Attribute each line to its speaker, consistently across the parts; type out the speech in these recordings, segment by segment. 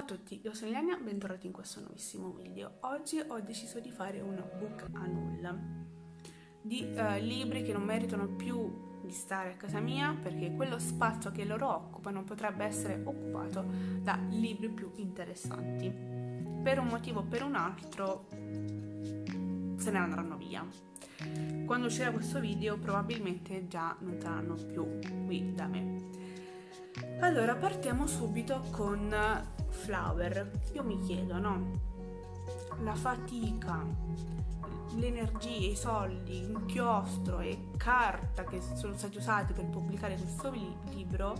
Speaker 1: tutti, io sono Ilenia, bentornati in questo nuovissimo video. Oggi ho deciso di fare un book a nulla di libri che non meritano più di stare a casa mia, perché quello spazio che loro occupano potrebbe essere occupato da libri più interessanti. Per un motivo o per un altro se ne andranno via. Quando uscirà questo video probabilmente già non saranno più qui da me. Allora, partiamo subito con Flower. Io mi chiedo, no? La fatica, le energie, i soldi, inchiostro e carta che sono stati usati per pubblicare questo libro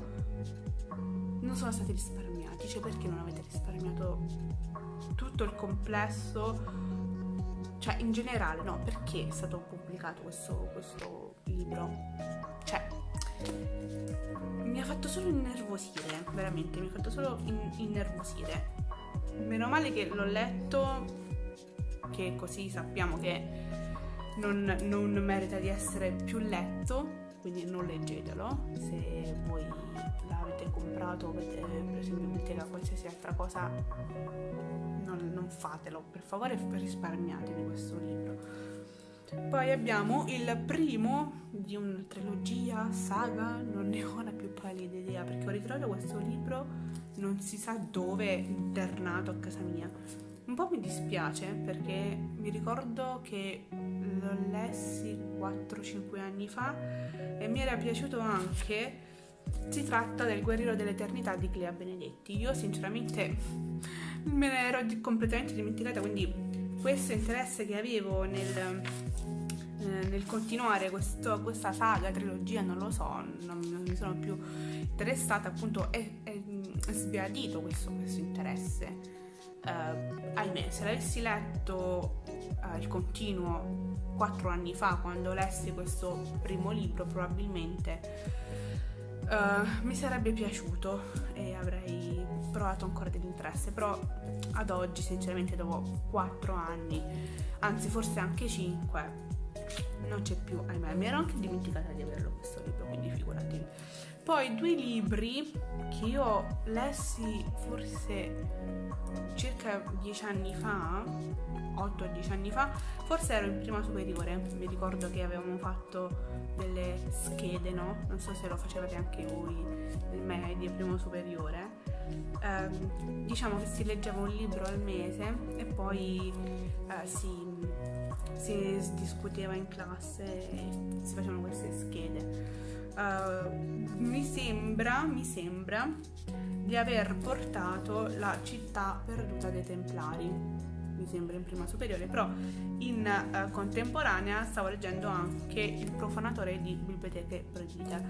Speaker 1: non sono stati risparmiati. Cioè, perché non avete risparmiato tutto il complesso? Cioè, in generale, no? Perché è stato pubblicato questo libro? Cioè, mi ha fatto solo innervosire, veramente, mi ha fatto solo innervosire. Meno male che l'ho letto, che così sappiamo che non merita di essere più letto, quindi non leggetelo. Se voi l'avete comprato o avete preso in biblioteca qualsiasi altra cosa, non fatelo, per favore, risparmiatevi questo libro. Poi abbiamo il primo di una trilogia, saga, non ne ho la più pallida idea, perché ho ritrovato questo libro non si sa dove, internato a casa mia. Un po' mi dispiace, perché mi ricordo che lo lessi 4-5 anni fa e mi era piaciuto anche. Si tratta del Guerriero dell'Eternità di Clea Benedetti. Io sinceramente me ne ero completamente dimenticata, quindi questo interesse che avevo nel continuare questa saga, trilogia, non lo so, non mi sono più interessata, appunto è sbiadito questo interesse. Ahimè, se l'avessi letto il continuo 4 anni fa, quando lessi questo primo libro, probabilmente mi sarebbe piaciuto e avrei provato ancora dell'interesse, però ad oggi sinceramente dopo 4 anni, anzi forse anche 5, non c'è più, ahimè. Mi ero anche dimenticata di averlo questo libro, quindi figuratevi. Poi 2 libri che io lessi forse circa 10 anni fa, 8-10 anni fa, forse ero in prima superiore. Mi ricordo che avevamo fatto delle schede, no? Non so se lo facevate anche voi nel medio, primo superiore. Diciamo che si leggeva un libro al mese e poi si discuteva in classe e si facevano queste schede. Mi sembra di aver portato La città perduta dei Templari, mi sembra in prima superiore, però in contemporanea stavo leggendo anche Il profanatore di biblioteche proibite,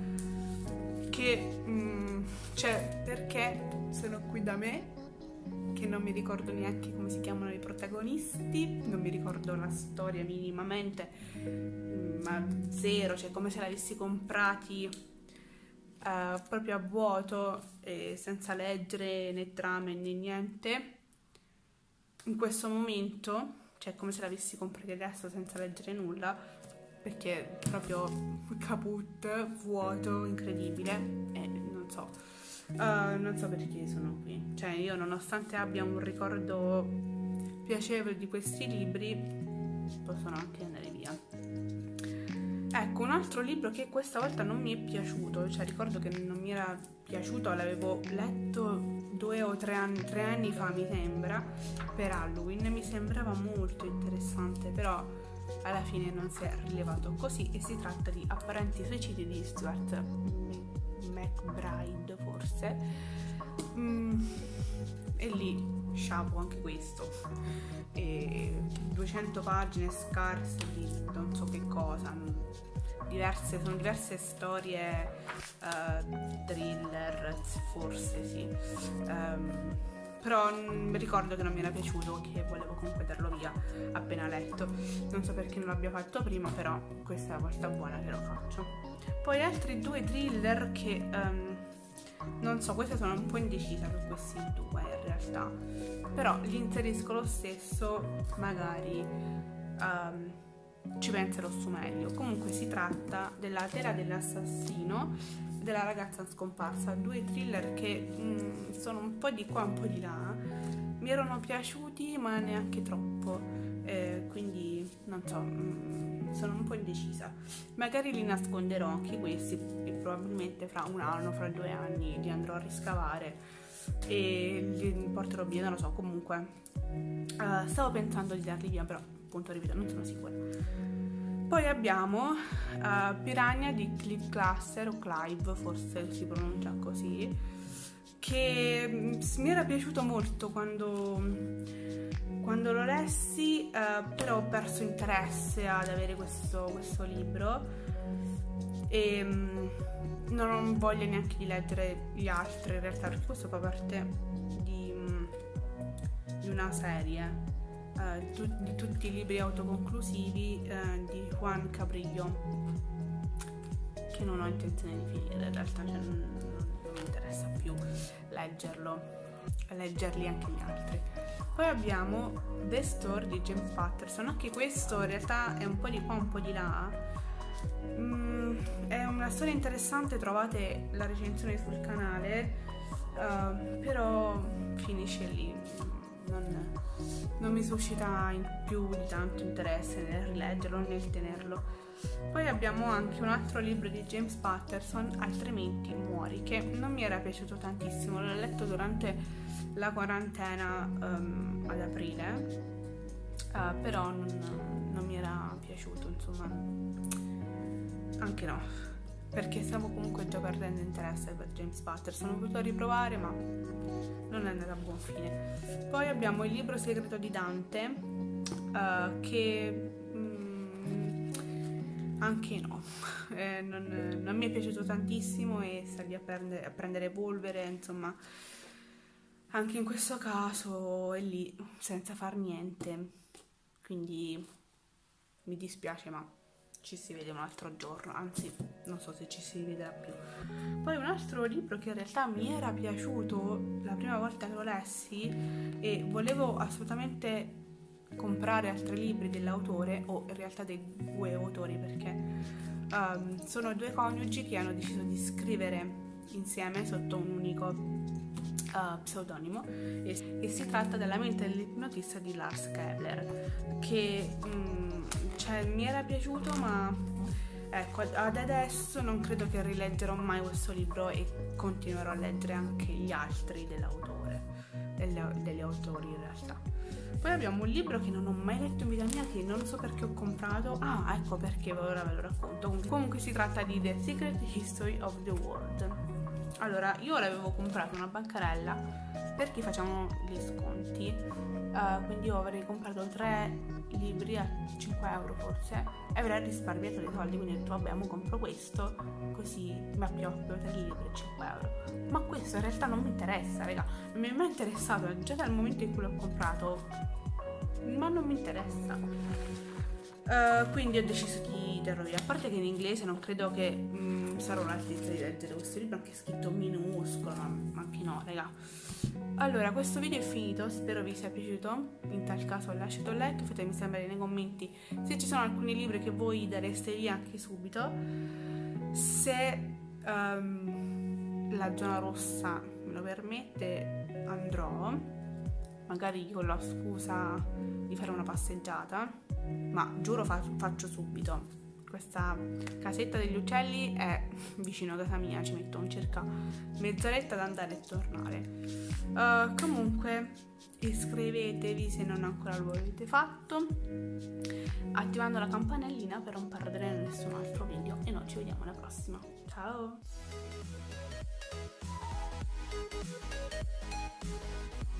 Speaker 1: che cioè, perché sono qui da me che non mi ricordo neanche come si chiamano i protagonisti, non mi ricordo la storia minimamente, ma zero, cioè come se l'avessi comprati proprio a vuoto, senza leggere né trame né niente. In questo momento, cioè come se l'avessi comprati adesso senza leggere nulla, perché proprio caput, vuoto, incredibile, e non so perché sono qui. Cioè, io, nonostante abbia un ricordo piacevole di questi libri, possono anche andare via. Ecco, un altro libro che questa volta non mi è piaciuto, cioè ricordo che non mi era piaciuto, l'avevo letto 2 o 3 anni fa, mi sembra, per Halloween, mi sembrava molto interessante, però alla fine non si è rilevato così, e si tratta di Apparenti suicidi di Stuart McBride, forse, e lì sciapo anche questo, e 200 pagine scarse di non so che cosa, sono diverse storie, thriller, forse sì, però ricordo che non mi era piaciuto, che volevo comunque darlo via appena letto. Non so perché non l'abbia fatto prima, però questa è la volta buona che lo faccio. Poi altri 2 thriller che non so, queste sono un po' indecisa su questi 2 in realtà, però li inserisco lo stesso, magari ci penserò su meglio. Comunque si tratta della Tela dell'assassino della ragazza scomparsa, 2 thriller che sono un po' di qua, un po' di là. Mi erano piaciuti ma neanche troppo, quindi non so, sono un po' indecisa. Magari li nasconderò anche questi e probabilmente fra 1 anno, fra 2 anni li andrò a riscavare e li porterò via, non lo so. Comunque stavo pensando di darli via, però appunto ripeto, non sono sicura. Poi abbiamo Piranha di Clive Glaser, o Clive forse si pronuncia così, che mi era piaciuto molto quando lo lessi, però ho perso interesse ad avere questo libro e non voglio neanche di leggere gli altri in realtà, perché questo fa parte di una serie di tutti i libri autoconclusivi di Juan Cabrillo, che non ho intenzione di finire in realtà, cioè non mi interessa più leggerli anche gli altri. Poi abbiamo The Store di James Patterson, anche questo in realtà è un po' di qua, un po' di là. È una storia interessante, trovate la recensione sul canale, però finisce lì, non mi suscita più di tanto interesse nel rileggerlo, nel tenerlo. Poi abbiamo anche un altro libro di James Patterson, Altrimenti muori, che non mi era piaciuto tantissimo, l'ho letto durante la quarantena ad aprile, però non mi era piaciuto, insomma, anche no, perché stavo comunque già perdendo interesse per James Patterson. Ho voluto riprovare ma non è andata a buon fine. Poi abbiamo Il libro segreto di Dante, che anche no, non mi è piaciuto tantissimo e sta lì a prendere polvere, insomma, anche in questo caso è lì senza far niente, quindi mi dispiace, ma ci si vede un altro giorno, anzi non so se ci si vedrà più. Poi un altro libro che in realtà mi era piaciuto la prima volta che lo lessi e volevo assolutamente comprare altri libri dell'autore, o in realtà dei 2 autori, perché sono 2 coniugi che hanno deciso di scrivere insieme sotto un unico pseudonimo, e si tratta della mente dell'ipnotista di Lars Kepler, che mi era piaciuto, ma ecco, ad adesso non credo che rileggerò mai questo libro e continuerò a leggere anche gli altri dell'autore, degli autori in realtà. Poi abbiamo un libro che non ho mai letto in vita mia, che non so perché ho comprato. Ecco perché, ora ve lo racconto. Comunque si tratta di The Secret History of the World. Allora, io l'avevo comprato una bancarella perché facciamo gli sconti, quindi io avrei comprato 3 libri a 5 euro forse e avrei risparmiato dei soldi, quindi ho detto vabbè, mo compro questo, così mi appioppo 3 libri a 5 euro. Ma questo in realtà non mi interessa, raga, non mi è mai interessato già dal momento in cui l'ho comprato, ma non mi interessa. Quindi ho deciso di darlo via, a parte che in inglese non credo che sarò all'altezza di leggere questo libro, anche scritto minuscolo, ma anche no, raga. Allora, questo video è finito, spero vi sia piaciuto. In tal caso lasciate un like, fatemi sapere nei commenti se ci sono alcuni libri che voi dareste via anche subito, se la zona rossa me lo permette andrò, magari con la scusa di fare una passeggiata, ma giuro faccio subito. Questa casetta degli uccelli è vicino a casa mia, ci metto circa mezz'oretta ad andare e tornare. Comunque iscrivetevi se non ancora lo avete fatto, attivando la campanellina per non perdere nessun altro video, e noi ci vediamo alla prossima. Ciao!